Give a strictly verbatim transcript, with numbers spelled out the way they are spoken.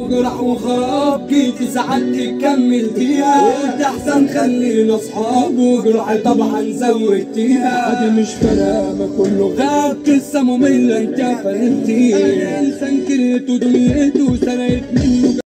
وجرح وخراب جيت ساعات كملتيها، قلت احسن خلينا اصحاب وجرح طبعا زودتيها. عادي مش فارقه ما كله غاب، قصه ممله انت فهمتيها. انسان كرهته دنيته سرقت منه